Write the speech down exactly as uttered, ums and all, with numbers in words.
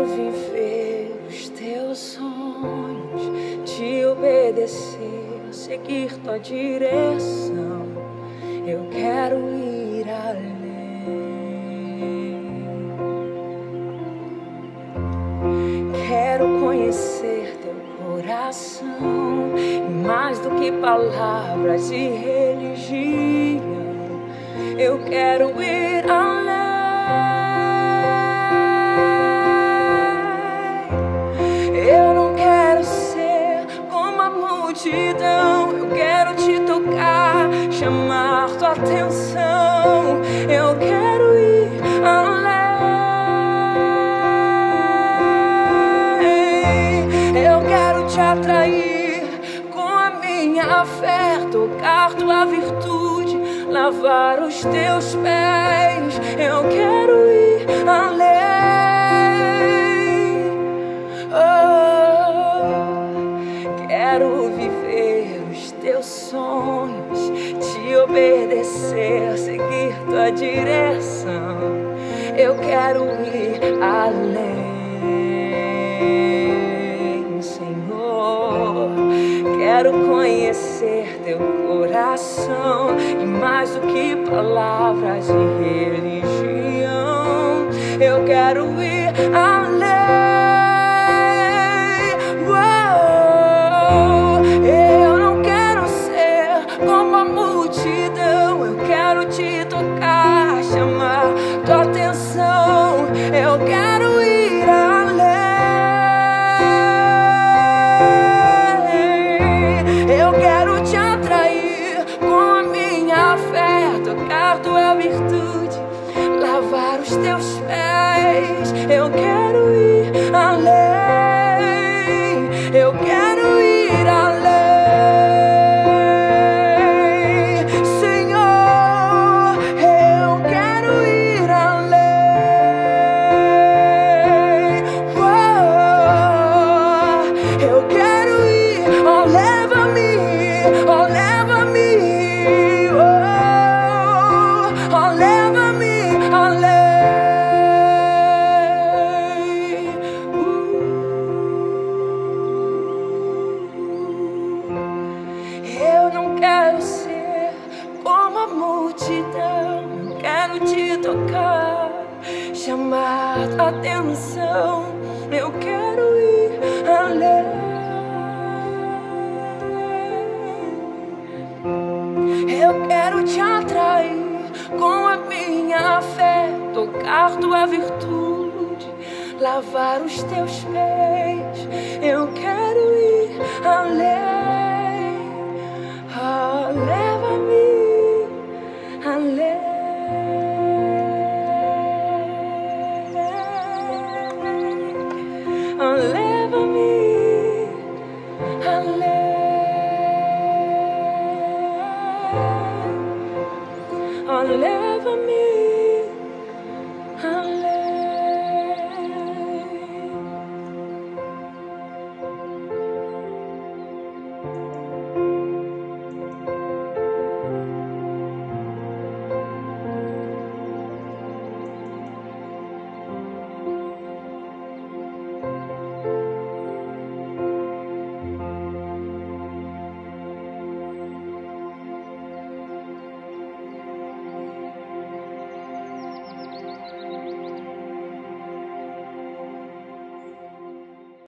quero viver os teus sonhos, te obedecer, seguir tua direção. Eu quero ir além. Quero conhecer teu coração, e mais do que palavras e religião, eu quero ir além. Eu não quero ser como a multidão, eu quero te tocar, chamar tua atenção. Eu quero ir além. Eu quero te atrair com a minha fé, tocar tua virtude, lavar os teus pés. Eu quero ir além. Oh, quero viver os teus sonhos, te obedecer, seguir tua direção. Eu quero ir além, Senhor. Quero conhecer teu coração, e mais do que palavras e religião, eu quero ir além. Uou, eu não quero ser como a multidão, eu quero te tocar, chamar tua atenção. Eu quero ir além. Eu quero te atrair com a minha fé, tocar tua virtude, lavar os teus pés. Eu quero ir além. Eu quero ir além, Senhor. Eu quero ir além. Oh, eu quero ir, oh, leva-me, oh, leva-me, oh, oh, leva-me além. Eu não quero ser como a multidão, eu quero te tocar, chamar tua atenção. Eu quero ir além. Eu quero te atrair com a minha fé, tocar tua virtude, lavar os teus pés. Eu quero ir além.